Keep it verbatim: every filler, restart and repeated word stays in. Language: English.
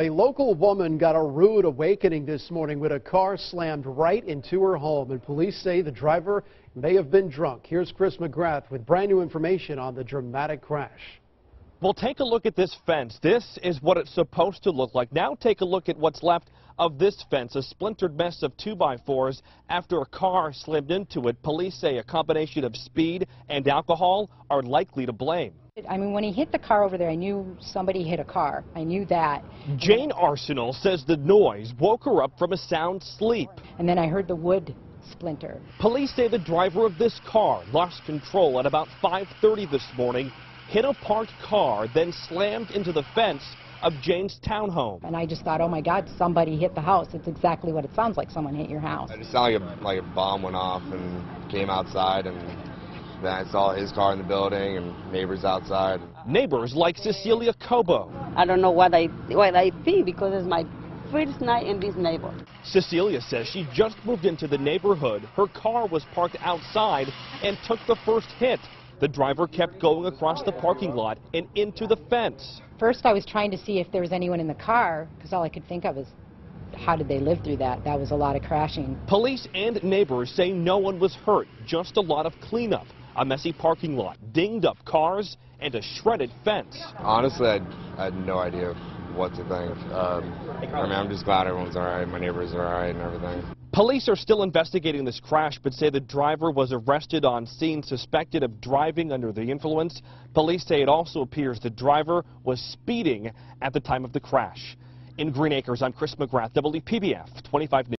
A local woman got a rude awakening this morning when a car slammed right into her home, and police say the driver may have been drunk. Here's Chris McGrath with brand new information on the dramatic crash. Well, take a look at this fence. This is what it's supposed to look like. Now take a look at what's left of this fence, a splintered mess of two by fours after a car slammed into it. Police say a combination of speed and alcohol are likely to blame. I mean, when he hit the car over there, I knew somebody hit a car. I knew that. Jane Arsenal says the noise woke her up from a sound sleep. And then I heard the wood splinter. Police say the driver of this car lost control at about five thirty this morning, hit a parked car, then slammed into the fence of Jane's townhome. And I just thought, oh my God, somebody hit the house. It's exactly what it sounds like, someone hit your house. It sounded like a, like a bomb went off and came outside, and then I saw his car in the building and neighbors outside. Neighbors like Cecilia Cobo. I don't know what I, what I think because it's my first night in this neighborhood. Cecilia says she just moved into the neighborhood. Her car was parked outside and took the first hit. The driver kept going across the parking lot and into the fence. First, I was trying to see if there was anyone in the car, because all I could think of is, how did they live through that? That was a lot of crashing. Police and neighbors say no one was hurt, just a lot of cleanup. A messy parking lot, dinged up cars, and a shredded fence. Honestly, I, I had no idea what to think. Um, I mean, I'm just glad everyone's all right, my neighbors are all right and everything. Police are still investigating this crash, but say the driver was arrested on scene suspected of driving under the influence. Police say it also appears the driver was speeding at the time of the crash. In Green Acres, I'm Chris McGrath, W P B F twenty-five News.